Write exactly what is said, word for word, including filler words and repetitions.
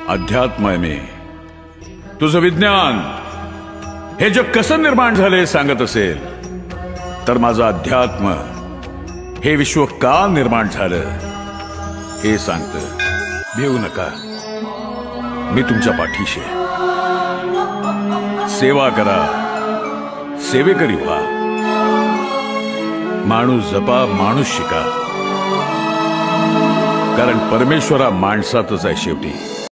अध्यात्म आहे मी. तुझं विज्ञान हे जग कसं निर्माण झालंय सांगत असेल तर माझं अध्यात्म हे विश्व का निर्माण झालं हे सांगतं. भिवू नका, मी तुमच्या पाठीशी आहे. सेवा करा, सेवेकरी व्हा. माणूस जपा, माणूस शिका, कारण परमेश्वरा माणसातच आहे शेवटी.